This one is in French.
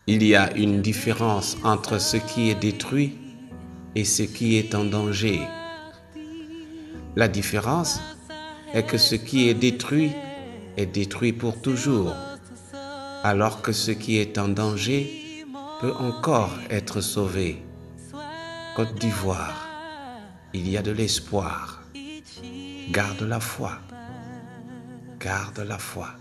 Il y a une différence entre ce qui est détruit et ce qui est en danger. La différence est que ce qui est détruit pour toujours, alors que ce qui est en danger peut encore être sauvé. Côte d'Ivoire, il y a de l'espoir. Garde la foi. Garde la foi.